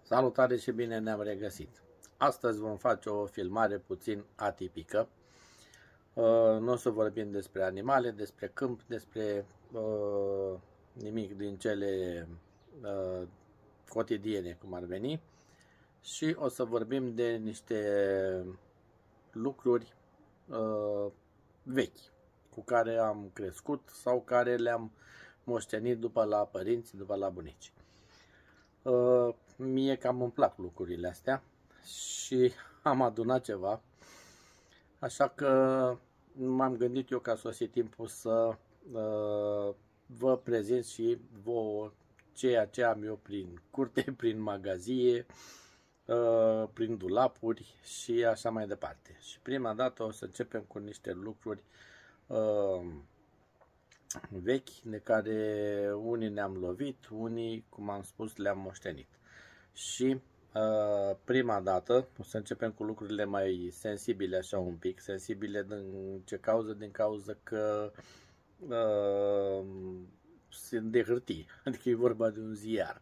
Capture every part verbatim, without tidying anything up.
Salutare și bine ne-am regăsit! Astăzi vom face o filmare puțin atipică. Nu o să vorbim despre animale, despre câmp, despre uh, nimic din cele uh, cotidiene, cum ar veni. Și o să vorbim de niște lucruri uh, vechi, cu care am crescut sau care le-am moștenit după la părinți, după la bunici. Uh, mie cam îmi plac lucrurile astea și am adunat ceva, așa că m-am gândit eu că a sosit timpul să uh, vă prezint și vouă ceea ce am eu prin curte, prin magazie, uh, prin dulapuri și așa mai departe. Și prima dată o să începem cu niște lucruri uh, vechi, de care unii ne-am lovit, unii, cum am spus, le-am moștenit. Și uh, prima dată o să începem cu lucrurile mai sensibile, așa un pic, sensibile din ce cauză? Din cauza că uh, sunt de hârtie, adică e vorba de un ziar.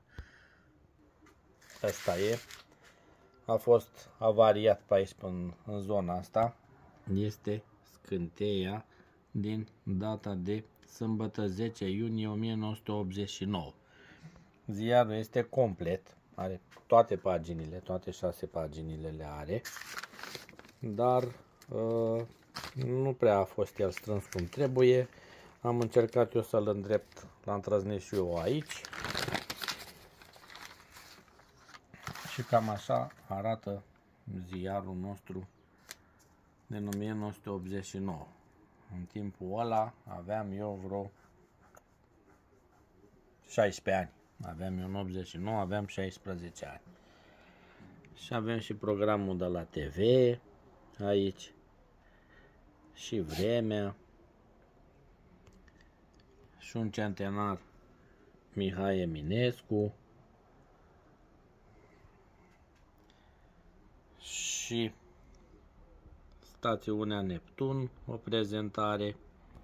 Asta e, a fost avariat pe aici, în, în zona asta, este scânteia din data de sâmbătă zece iunie o mie nouă sute optzeci și nouă. Ziarul este complet, are toate paginile, toate șase paginile le are, dar uh, nu prea a fost el strâns cum trebuie. Am încercat eu să-l îndrept, l-am trăznit și eu aici. Și cam așa arată ziarul nostru din o mie nouă sute optzeci și nouă. În timpul ăla aveam eu vreo șaisprezece ani. Aveam eu în optzeci și nouă, aveam șaisprezece ani. Și avem și programul de la T V aici. Și vremea. Și un centenar Mihai Eminescu. Și stațiunea Neptun, o prezentare,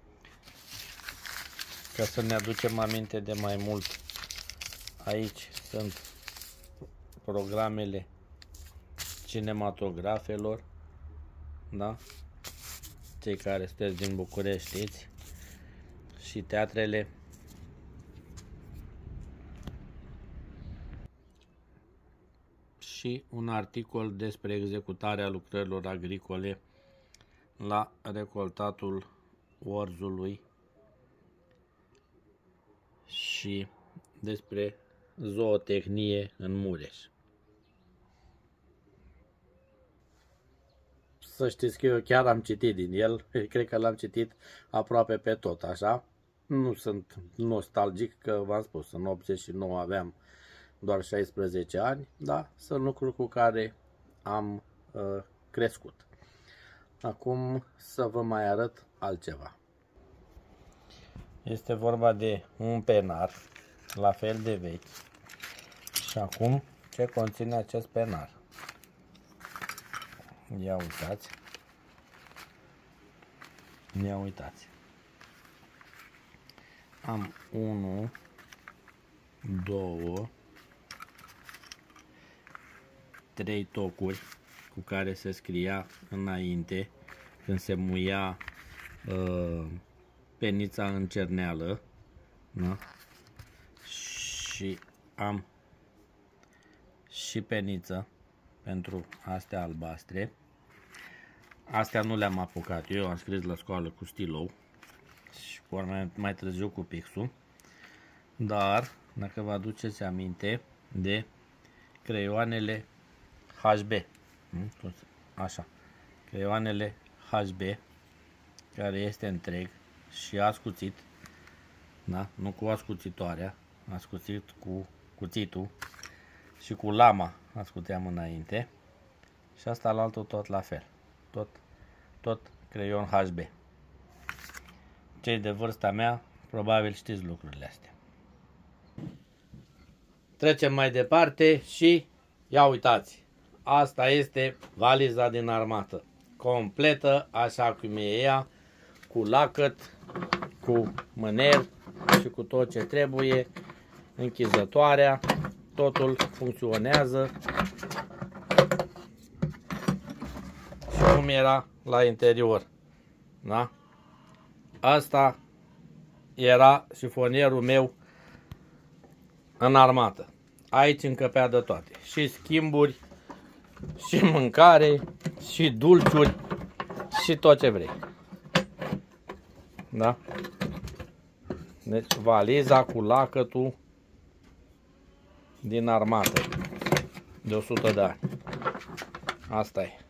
ca să ne aducem aminte de mai mult. Aici sunt programele cinematografelor, da? Cei care sunteți din București știți. Și teatrele. Și un articol despre executarea lucrărilor agricole la recoltatul orzului și despre zootehnie în Mureș. Să știți că eu chiar am citit din el, cred că l-am citit aproape pe tot, așa. Nu sunt nostalgic, că v-am spus, în optzeci și nouă aveam doar șaisprezece ani, dar sunt lucruri cu care am uh, crescut. Acum să vă mai arăt altceva. Este vorba de un penar, la fel de vechi. Și acum ce conține acest penar? Ia uitați. Ia uitați. Am unu, doi, trei tocuri cu care se scria înainte, când se muia uh, penița în cerneală, da? Și am și peniță pentru astea albastre. Astea nu le-am apucat eu, am scris la școală cu stilou și mai, mai târziu cu pixul. Dar dacă vă aduceți aminte de creioanele H B, așa, creioanele H B, care este întreg și ascuțit, da? Nu cu ascuțitoarea, ascuțit cu cuțitul și cu lama ascuteam înainte. Și asta la altul tot la fel, tot, tot creion H B. Cei de vârsta mea probabil știți lucrurile astea. Trecem mai departe și ia uitați. Asta este valiza din armată, completă, așa cum e ea, cu lacăt, cu mâner și cu tot ce trebuie, închizătoarea, totul funcționează. Și cum era la interior. Da? Asta era șifonierul meu în armată. Aici încăpea de toate. Și schimburi, și mâncare, și dulciuri, și tot ce vrei. Da? Deci valiza cu lacătul din armată de o sută de ani. Asta e.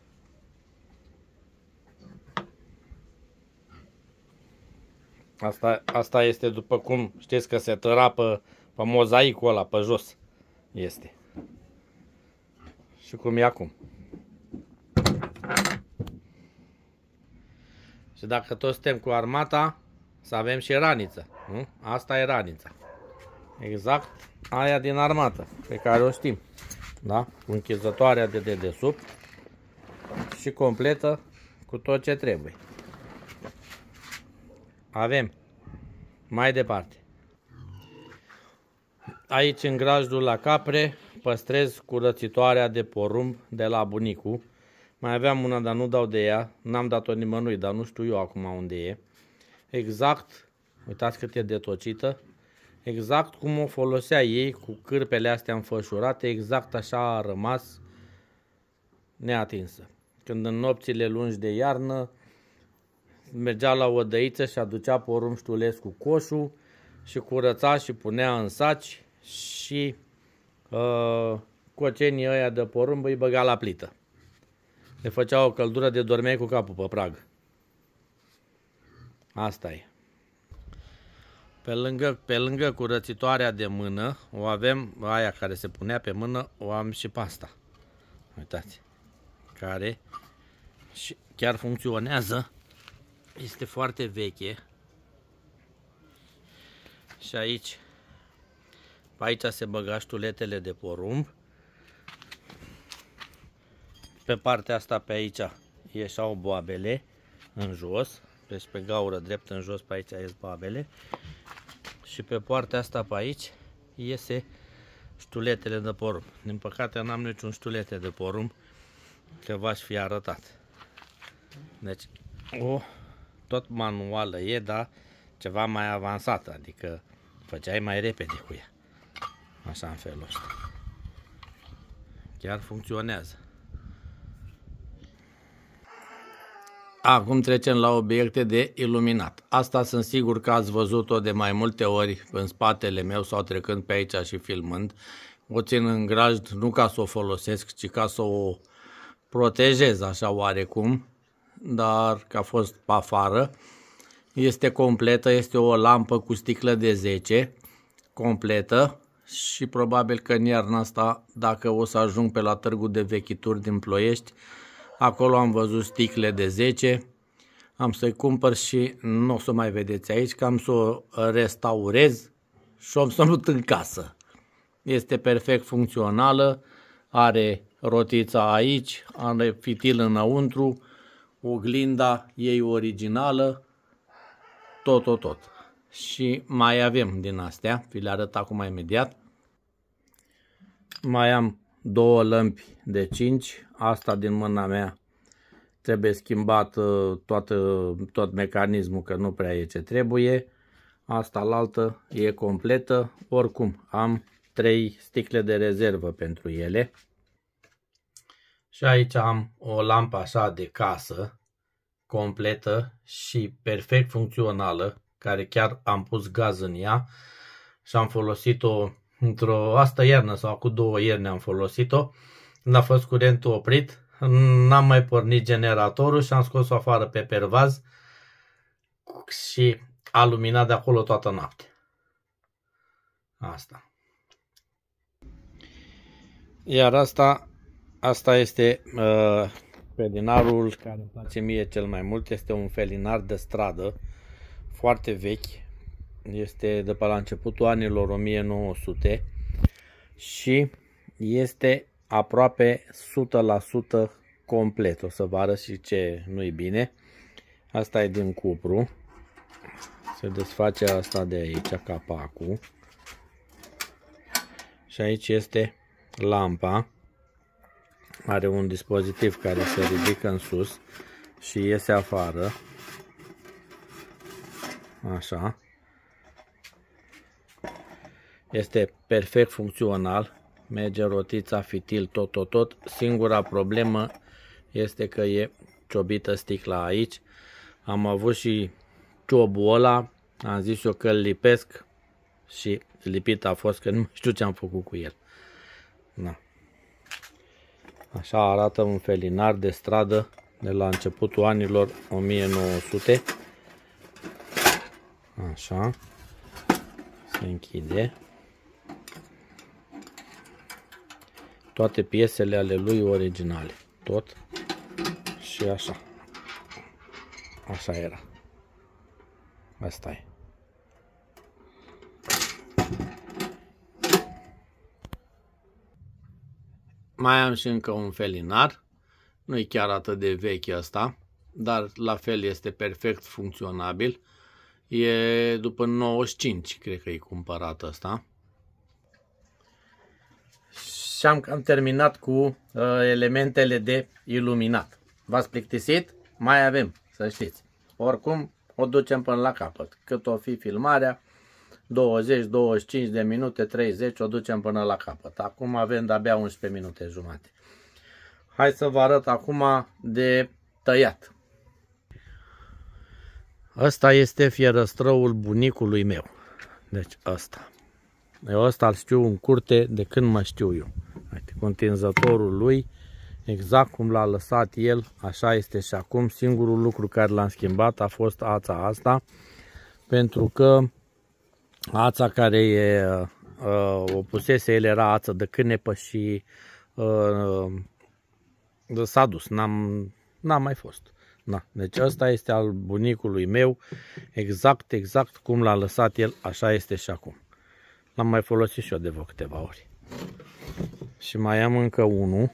Asta, asta este după cum știți că se tăra pe, pe mozaicul ăla pe jos. Este. Și cum e acum. Și dacă toți suntem cu armata, să avem și raniță. Nu? Asta e ranița. Exact aia din armată, pe care o știm. Da? Cu închizătoarea de dedesubt și completă cu tot ce trebuie. Avem. Mai departe. Aici în grajdul la capre păstrez curățitoarea de porumb de la bunicul. Mai aveam una, dar nu dau de ea. N-am dat-o nimănui, dar nu știu eu acum unde e. Exact, uitați cât e detocită. Exact cum o folosea ei, cu cârpele astea înfășurate, exact așa a rămas neatinsă. Când în nopțile lungi de iarnă mergea la o dăiță și aducea porumb ștulesc cu coșul și curăța și punea în saci și uh, cocenii ăia de porumb îi băga la plită. Le făcea o căldură de dormeai cu capul pe prag. Asta e. Pe lângă, pe lângă curățitoarea de mână, o avem, aia care se punea pe mână, o am și pe asta. Uitați. Care și chiar funcționează. Este foarte veche. Și aici, pe aici se băga ștuletele de porumb. Pe partea asta pe aici ieșau boabele în jos. Deci pe gaură drept în jos, pe aici ies boabele. Și pe partea asta pe aici iese ștuletele de porumb. Din păcate n-am niciun ștulete de porumb, că v-aș fi arătat. Deci, o, tot manuală e, dar ceva mai avansată, adică făceai mai repede cu ea. Așa în felul ăsta. Chiar funcționează. Acum trecem la obiecte de iluminat. Asta sunt sigur că ați văzut-o de mai multe ori în spatele meu sau trecând pe aici și filmând. O țin în grajd nu ca să o folosesc, ci ca să o protejez așa oarecum, dar că a fost pe afară. Este completă, este o lampă cu sticlă de zece, completă și probabil că în iarna asta, dacă o să ajung pe la târgul de vechituri din Ploiești, acolo am văzut sticle de zece, am să-i cumpăr și nu o să mai vedeți aici, că am să o restaurez și o să mut în casă. Este perfect funcțională, are rotița aici, are fitil înăuntru, oglinda ei originală, tot, tot, tot. Și mai avem din astea, vi le arăt acum imediat. Mai am două lămpi de cinci, asta din mâna mea trebuie schimbat toată, tot mecanismul, că nu prea e ce trebuie. Asta la altă e completă, oricum am trei sticle de rezervă pentru ele. Și aici am o lampă așa de casă, completă și perfect funcțională, care chiar am pus gaz în ea și am folosit-o într-o astă iarnă sau cu două ierne am folosit-o. Când a fost curentul oprit, n-am mai pornit generatorul și am scos-o afară pe pervaz și a luminat de acolo toată noaptea. Asta. Iar asta, asta este uh, felinarul care îmi place mie cel mai mult. Este un felinar de stradă, foarte vechi. Este de pe la începutul anilor o mie nouă sute și este aproape o sută la sută complet. O să vă arăt și ce nu-i bine. Asta e din cupru. Se desface asta de aici, capacul. Și aici este lampa. Are un dispozitiv care se ridică în sus și iese afară. Așa. Este perfect funcțional. Merge rotița, fitil, tot, tot, tot. Singura problemă este că e ciobită sticla aici. Am avut și ciobul ăla. Am zis eu că îl lipesc și lipit a fost, că nu știu ce am făcut cu el. Na. Așa arată un felinar de stradă de la începutul anilor o mie nouă sute. Așa. Se închide. Toate piesele ale lui originale. Tot. Și așa. Așa era. Asta e. Mai am și încă un felinar. Nu e chiar atât de vechi ăsta, dar la fel este perfect funcționabil. E după nouăzeci și cinci, cred că e cumpărat ăsta. Și am cam terminat cu uh, elementele de iluminat. V-ați plictisit? Mai avem, să știți. Oricum, o ducem până la capăt. Cât o fi filmarea, douăzeci, douăzeci și cinci de minute, treizeci, o ducem până la capăt. Acum avem de-abia unsprezece minute jumate. Hai să vă arăt acum de tăiat. Ăsta este fierăstrăul bunicului meu. Deci ăsta. Eu ăsta îl știu în curte de când mă știu eu. Uite, continzătorul lui, exact cum l-a lăsat el, așa este și acum. Singurul lucru care l-am schimbat a fost ața asta, pentru că ața care e, uh, o pusese el era ață de cânepă și uh, s-a dus, n-am mai fost. Da. Deci ăsta este al bunicului meu, exact, exact cum l-a lăsat el, așa este și acum. L-am mai folosit și eu de vreo câteva ori. Și mai am încă unul.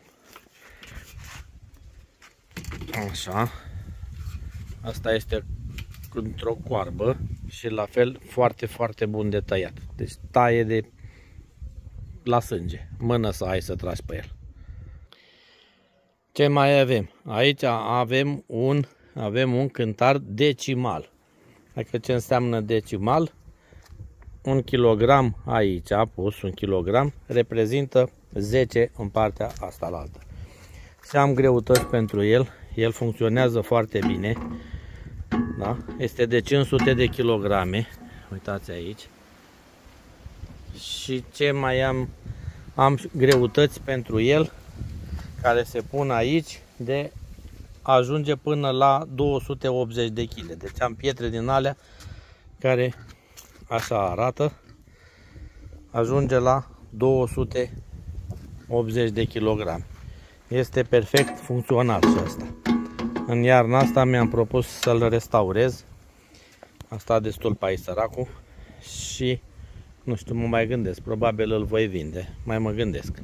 Așa. Asta este într-o coarbă și la fel foarte, foarte bun de tăiat. Deci taie de la sânge. Mână să ai să tragi pe el. Ce mai avem? Aici avem un, avem un cântar decimal. Adică ce înseamnă decimal? Un kilogram aici, a pus un kilogram, reprezintă zece în partea asta la altă. Și am greutăți pentru el. El funcționează foarte bine. Da? Este de cinci sute de kilograme. Uitați aici. Și ce mai am? Am greutăți pentru el care se pun aici de ajunge până la două sute optzeci de kilograme. Deci am pietre din alea care așa arată. Ajunge la două sute optzeci de kilograme. Este perfect funcțional și asta. În iarna asta mi-am propus să-l restaurez. Am stat destul pe aici săracul și nu știu, mă mai gândesc. Probabil îl voi vinde. Mai mă gândesc.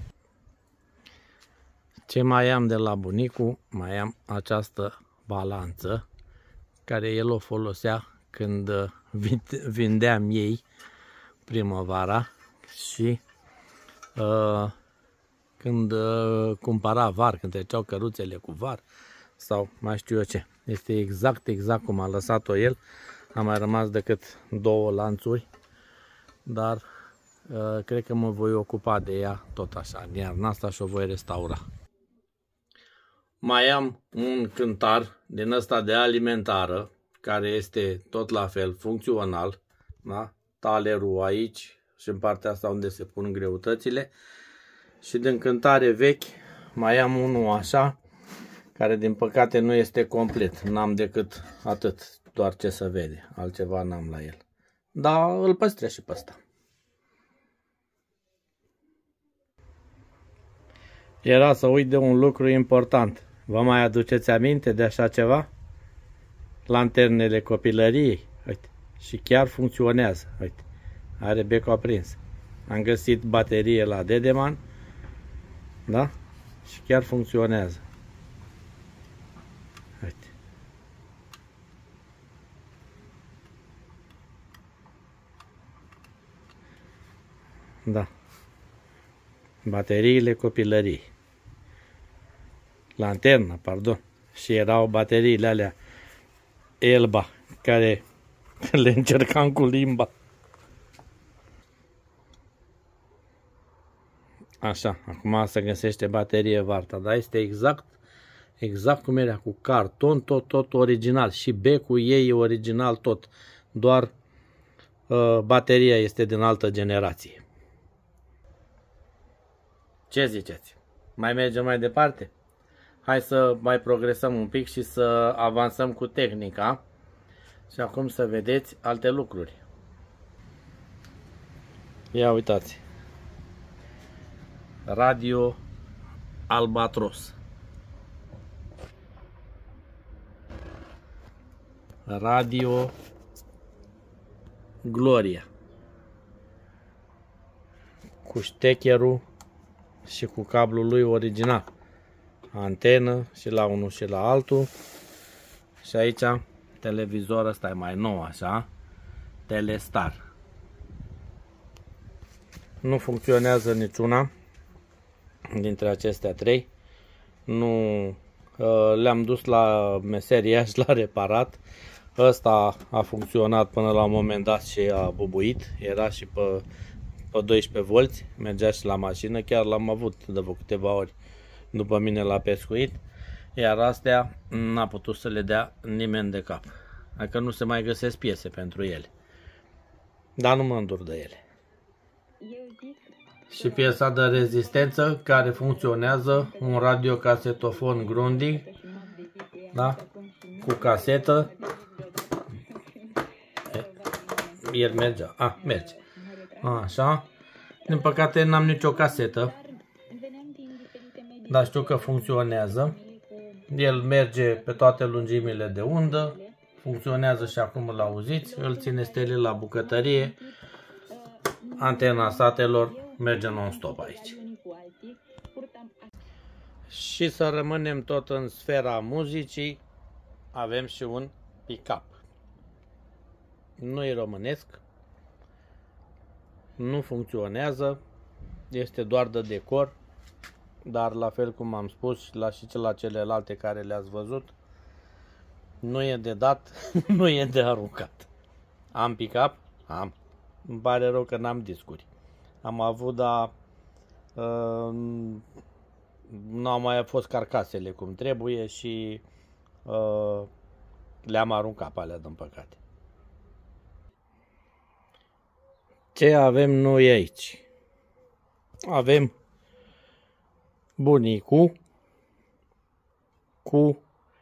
Ce mai am de la bunicul? Mai am această balanță care el o folosea când vindeam ei primăvara și uh, când uh, cumpăra var, când treceau căruțele cu var sau mai știu eu ce. Este exact, exact cum a lăsat-o el. A mai rămas decât două lanțuri, dar uh, cred că mă voi ocupa de ea tot așa, în iarna asta, și o voi restaura. Mai am un cântar din ăsta de alimentară, care este tot la fel funcțional, da? Talerul aici și în partea asta unde se pun greutățile. Și din cântare vechi mai am unul așa, care din păcate nu este complet. N-am decât atât, doar ce se vede, altceva n-am la el. Dar îl păstrez și pe ăsta. Era să uit de un lucru important. Vă mai aduceți aminte de așa ceva? Lanternele copilăriei. Uite. Și chiar funcționează. Uite. Are becul aprins. Am găsit baterie la Dedeman. Da? Și chiar funcționează. Uite. Da. bateriile copilării. Lanterna, pardon. Și erau bateriile alea Elba, care le încercam cu limba. Așa, acum se găsește baterie Varta, dar este exact, exact cum era, cu carton, tot, tot original. Și becul ei e original tot, doar uh, bateria este din altă generație. Ce ziceți? Mai mergem mai departe? Hai să mai progresăm un pic și să avansăm cu tehnica. Și acum să vedeți alte lucruri. Ia uitați. Radio Albatros. Radio Gloria. Cu ștecherul și cu cablul lui original. Antenă și la unul și la altul. Și aici televizor ăsta e mai nou așa. Telestar. Nu funcționează niciuna dintre acestea trei. Nu le-am dus la meseria și l-a reparat. Ăsta a funcționat până la un moment dat și a bubuit. Era și pe, pe doisprezece volți. Mergea și la mașină. Chiar l-am avut de câteva ori după mine la pescuit. Iar astea n-a putut să le dea nimeni de cap. Adică nu se mai găsesc piese pentru ele. Dar nu mă îndur de ele. Și piesa de rezistență care funcționează, un radiocasetofon Grundig, da? Cu casetă. El mergea. A, merge. Așa. Din păcate n-am nicio casetă, dar știu că funcționează. El merge pe toate lungimile de undă. Funcționează și acum îl auziți. Îl ține steril la bucătărie. Antena satelor merge non-stop aici. Și să rămânem tot în sfera muzicii, avem și un pick-up. Nu-i românesc, nu funcționează, este doar de decor, dar la fel cum am spus și la și la celelalte care le-ați văzut, nu e de dat, nu e de aruncat. Am pick-up? Am. Îmi pare rău că n-am discuri. Am avut, dar uh, nu au mai fost carcasele cum trebuie și uh, le-am aruncat pe alea, din păcate. Ce avem noi aici? Avem bunicul cu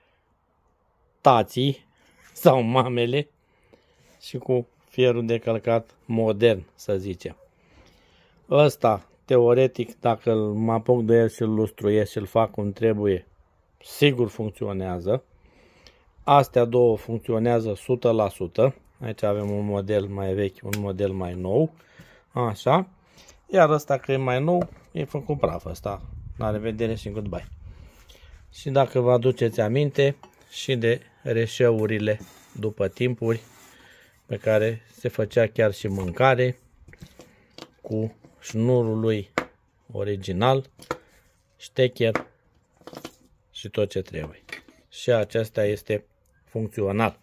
tații sau mamele și cu fierul de călcat modern, să zicem. Ăsta, teoretic, dacă mă apuc de el și îl lustruiesc și îl fac cum trebuie, sigur funcționează. Astea două funcționează o sută la sută. Aici avem un model mai vechi, un model mai nou. Așa. Iar ăsta, că e mai nou, e făcut praf ăsta. La revedere și goodbye. Și dacă vă aduceți aminte și de reșeurile după timpuri, pe care se făcea chiar și mâncare cu șnurul lui original, ștecher și tot ce trebuie. Și acesta este funcțional.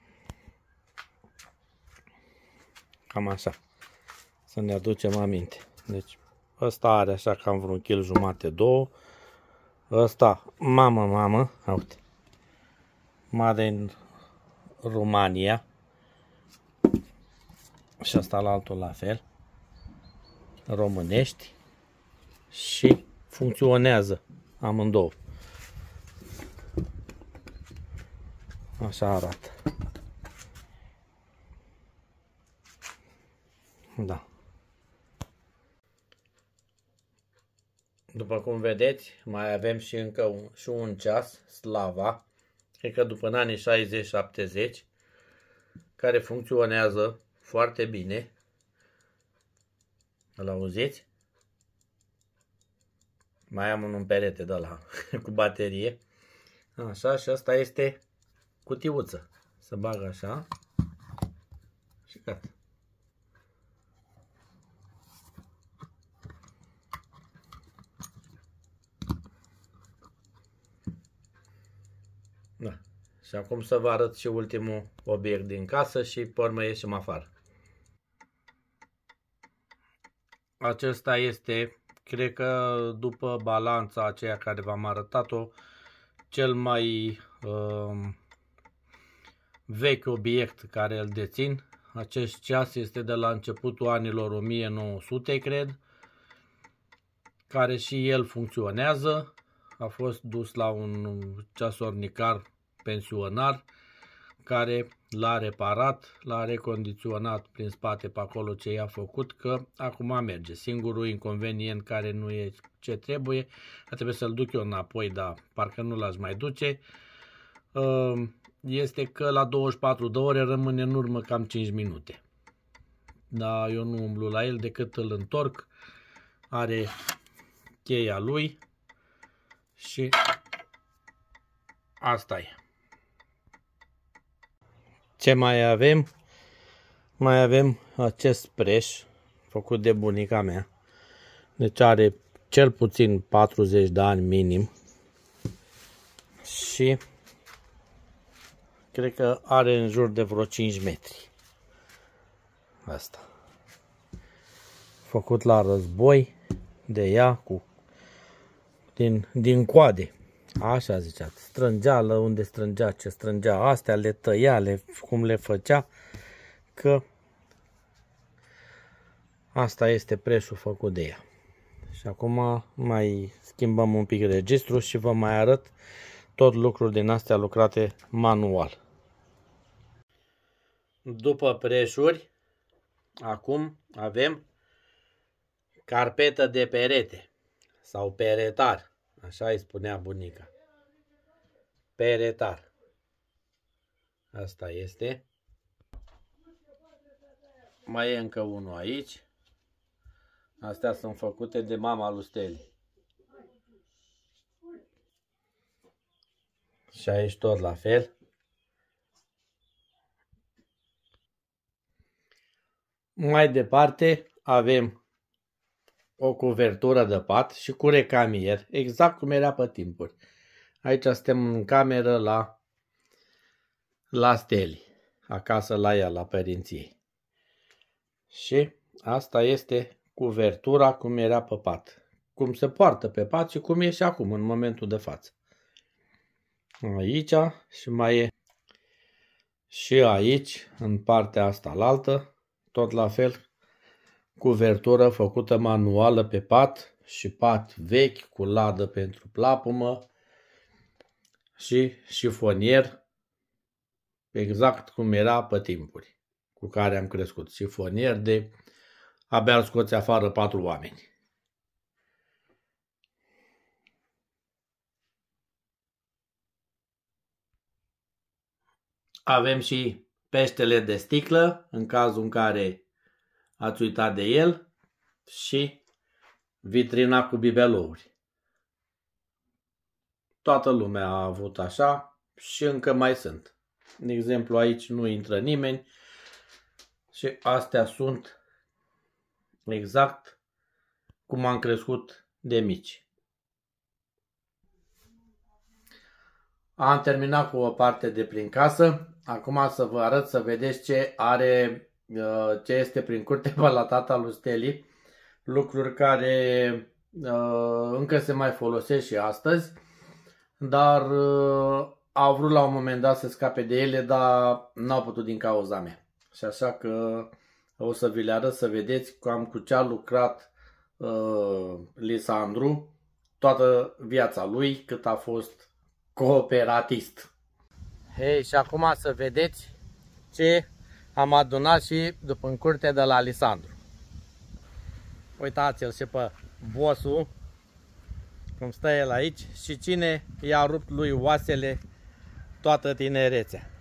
Cam așa. Să ne aducem aminte. Deci ăsta are așa cam vreun kil jumate, două. Ăsta, mamă, mamă, uite. Made in România. Și asta la altul la fel. Românești. Și funcționează amândouă. Așa arată. Da. După cum vedeți, mai avem și încă un, și un ceas, Slava, cred că după în anii șaizeci șaptezeci, care funcționează foarte bine. Îl auziți? Mai am un perete de ăla cu baterie. Așa, și asta este cutiuță. Să bag așa și gata. Și acum să vă arăt și ultimul obiect din casă și pe urmă ieșim afară. Acesta este, cred că după balanța aceea care v-am arătat-o, cel mai uh, vechi obiect care îl dețin. Acest ceas este de la începutul anilor o mie nouă sute, cred, care și el funcționează. A fost dus la un ceasornicar pensionar care l-a reparat, l-a recondiționat prin spate pe acolo ce i-a făcut, că acum merge. Singurul inconvenient care nu e ce trebuie, trebuie să-l duc eu înapoi, dar parcă nu l-aș mai duce, este că la douăzeci și patru de ore rămâne în urmă cam cinci minute. Dar eu nu umblu la el decât îl întorc, are cheia lui și asta e. Ce mai avem? Mai avem acest preș făcut de bunica mea. Deci are cel puțin patruzeci de ani minim. Și cred că are în jur de vreo cinci metri. Asta. Făcut la război de ea cu din, din coade. Așa ziceați, strângeală unde strângea, ce strângea, astea le tăia, le, cum le făcea, că asta este preșul făcut de ea. Și acum mai schimbăm un pic registru și vă mai arăt tot lucruri din astea lucrate manual. După preșuri, acum avem carpetă de perete sau peretar. Așa îi spunea bunica. Peretar. Asta este. Mai e încă unul aici. Astea sunt făcute de mama lui Steli. Și aici tot la fel. Mai departe avem o cuvertură de pat și cu recamier, exact cum era pe timpuri. Aici suntem în cameră la, la Steli, acasă la ea, la părinții. Și asta este cuvertura cum era pe pat. Cum se poartă pe pat și cum e și acum, în momentul de față. Aici și mai e și aici, în partea asta la altă, tot la fel, cuvertură făcută manuală pe pat și pat vechi cu ladă pentru plapumă și șifonier exact cum era pe timpuri cu care am crescut. Șifonier de abia îl scoți afară patru oameni. Avem și peștele de sticlă în cazul în care ați uitat de el și vitrina cu bibelouri. Toată lumea a avut așa și încă mai sunt. De exemplu, aici nu intră nimeni și astea sunt exact cum am crescut de mici. Am terminat cu o parte de prin casă. Acum să vă arăt să vedeți ce are, ce este prin curte pe la tata lui Steli. Lucruri care încă se mai folosesc și astăzi, dar au vrut la un moment dat să scape de ele, dar n-au putut din cauza mea. Și așa că o să vi le arăt să vedeți cam cu ce a lucrat uh, Lisandru toată viața lui cât a fost cooperatist. Hei, și acum să vedeți ce am adunat și după în curte de la Lisandru. Uitați-l și pe bossul cum stă el aici și cine i-a rupt lui oasele toată tinerețea.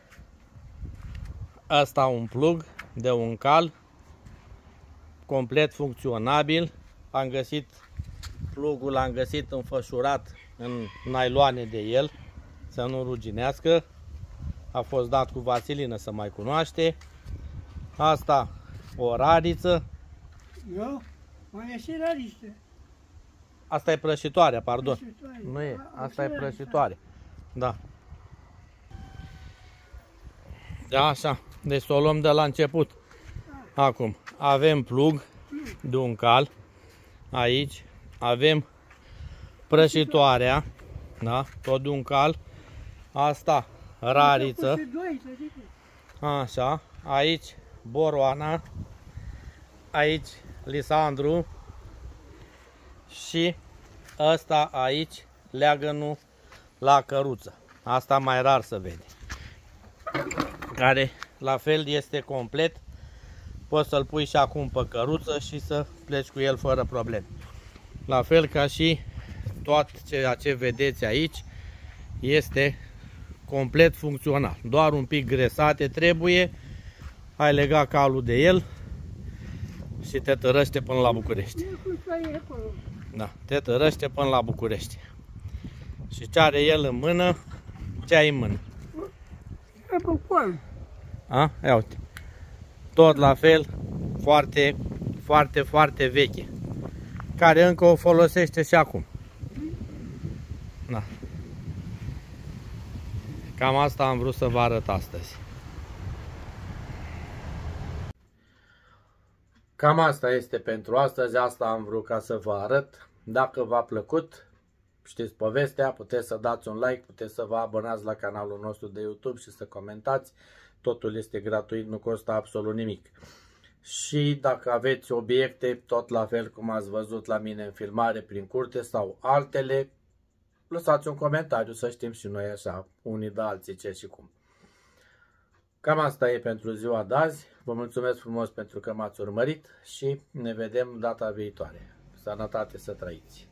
Asta un plug de un cal complet funcționabil. Am găsit plugul, l-am găsit înfășurat în nailoane de el să nu ruginească. A fost dat cu vasilină să mai cunoaște. Asta o radiță. Eu? Mai e și radiță. Asta e prășitoarea, pardon. Prășitoare. Nu e, A, asta e prășitoare. Da. Așa, deci să o luăm de la început. Acum, avem plug de un cal, aici, avem prășitoarea, da, tot de un cal, asta, rariță, așa, aici, boroana, aici, lisandru și ăsta aici, leagănul la căruță. Asta mai rar să vede. Care la fel este complet. Poți să-l pui și acum pe căruță și să pleci cu el fără probleme. La fel ca și tot ceea ce vedeți aici este complet funcțional. Doar un pic gresate trebuie. Ai legat calul de el și te tărăște până la București. Da, te tărăște până la București. Și ce are el în mână? Ce ai în mână? A? Ia uite. Tot la fel, foarte, foarte, foarte veche. Care încă o folosește și acum. Da. Cam asta am vrut să vă arăt astăzi. Cam asta este pentru astăzi, asta am vrut ca să vă arăt. Dacă v-a plăcut, știți povestea, puteți să dați un like, puteți să vă abonați la canalul nostru de YouTube și să comentați. Totul este gratuit, nu costă absolut nimic. Și dacă aveți obiecte, tot la fel cum ați văzut la mine în filmare prin curte sau altele, lăsați un comentariu să știm și noi așa, unii de alții ce și cum. Cam asta e pentru ziua de azi. Vă mulțumesc frumos pentru că m-ați urmărit și ne vedem data viitoare. Sănătate să trăiți!